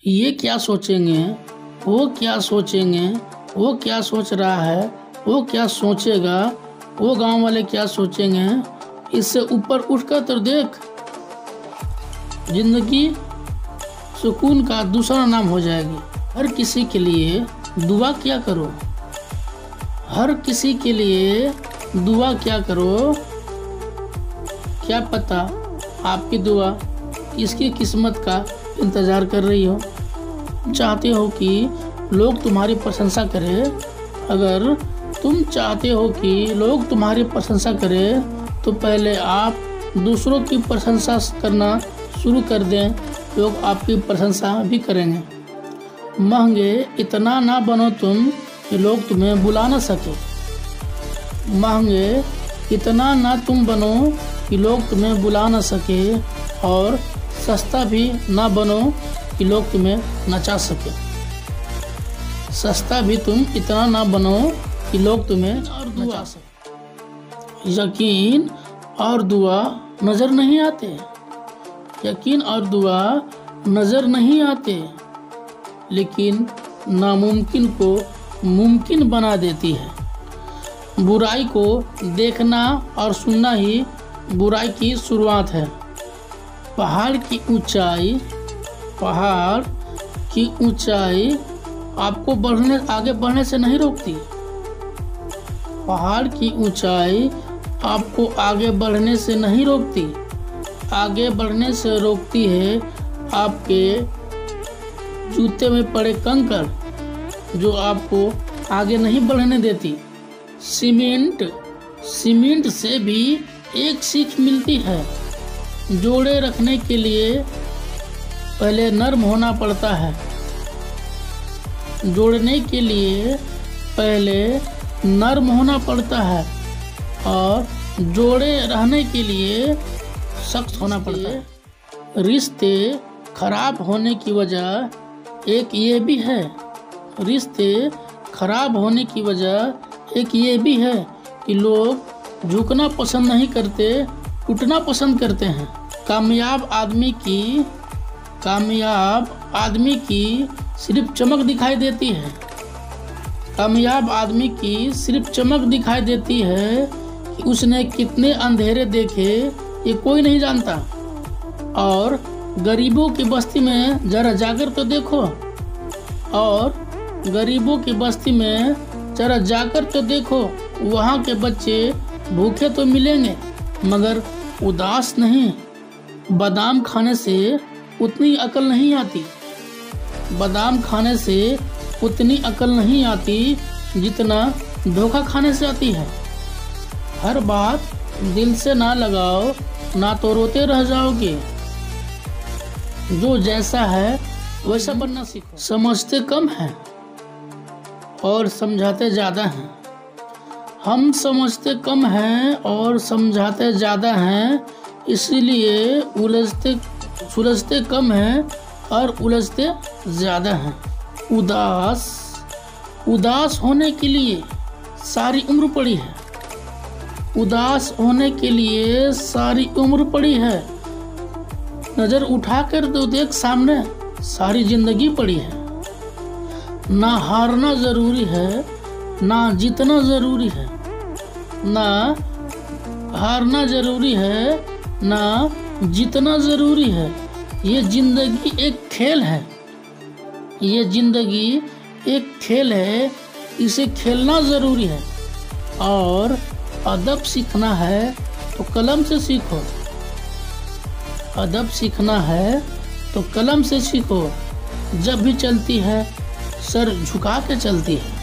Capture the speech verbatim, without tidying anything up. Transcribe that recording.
ये क्या सोचेंगे, वो क्या सोचेंगे, वो क्या सोच रहा है, वो क्या सोचेगा, वो गांव वाले क्या सोचेंगे। इससे ऊपर उठकर तो देख, जिंदगी सुकून का दूसरा नाम हो जाएगी। हर किसी के लिए दुआ क्या करो, हर किसी के लिए दुआ क्या करो। क्या पता आपकी दुआ किसकी किस्मत का इंतज़ार कर रही हो। चाहते हो कि लोग तुम्हारी प्रशंसा करें, अगर तुम चाहते हो कि लोग तुम्हारी प्रशंसा करें तो पहले आप दूसरों की प्रशंसा करना शुरू कर दें, लोग आपकी प्रशंसा भी करेंगे। महंगे इतना ना बनो तुम कि लोग तुम्हें बुला ना सके, महंगे इतना ना तुम बनो कि लोग तुम्हें बुला ना सके, और सस्ता भी ना बनो कि लोग तुम्हें नचा सके। सस्ता भी तुम इतना ना बनो कि लोग तुम्हें और दुआ सके। यकीन और दुआ नज़र नहीं आते, यकीन और दुआ नज़र नहीं आते, लेकिन नामुमकिन को मुमकिन बना देती है। बुराई को देखना और सुनना ही बुराई की शुरुआत है। पहाड़ की ऊंचाई, पहाड़ की ऊंचाई आपको बढ़ने आगे बढ़ने से नहीं रोकती। पहाड़ की ऊंचाई आपको आगे बढ़ने से नहीं रोकती, आगे बढ़ने से रोकती है आपके जूते में पड़े कंकड़, जो आपको आगे नहीं बढ़ने देती। सीमेंट सीमेंट से भी एक सीख मिलती है, जोड़े रखने के लिए पहले नर्म होना पड़ता है, जोड़ने के लिए पहले नर्म होना पड़ता है, और जोड़े रहने के लिए सख्त होना पड़ता है। रिश्ते खराब होने की वजह एक ये भी है, रिश्ते खराब होने की वजह एक ये भी है कि लोग झुकना पसंद नहीं करते, टूटना पसंद करते हैं। कामयाब आदमी की कामयाब आदमी की सिर्फ चमक दिखाई देती है, कामयाब आदमी की सिर्फ चमक दिखाई देती है कि उसने कितने अंधेरे देखे ये कोई नहीं जानता। और गरीबों की बस्ती में जरा जाकर तो देखो, और गरीबों की बस्ती में जरा जाकर तो देखो, वहाँ के बच्चे भूखे तो मिलेंगे मगर उदास नहीं। बादाम खाने से उतनी अकल नहीं आती, बादाम खाने से उतनी अकल नहीं आती जितना धोखा खाने से आती है। हर बात दिल से ना लगाओ, ना तो रोते रह जाओगे। जो जैसा है वैसा बनना सीखो। समझते कम हैं और समझाते ज़्यादा हैं। हम समझते कम हैं और समझाते ज़्यादा हैं, इसीलिए उलझते सुलझते कम हैं और उलझते ज़्यादा हैं। उदास उदास होने के लिए सारी उम्र पड़ी है, उदास होने के लिए सारी उम्र पड़ी है। नज़र उठाकर तो देख, सामने सारी जिंदगी पड़ी है। ना हारना ज़रूरी है, ना जीतना ज़रूरी है, ना हारना ज़रूरी है, ना जीतना ज़रूरी है। ये ज़िंदगी एक खेल है, ये ज़िंदगी एक खेल है, इसे खेलना ज़रूरी है। और अदब सीखना है तो कलम से सीखो, अदब सीखना है तो कलम से सीखो। जब भी चलती है सर झुका के चलती है।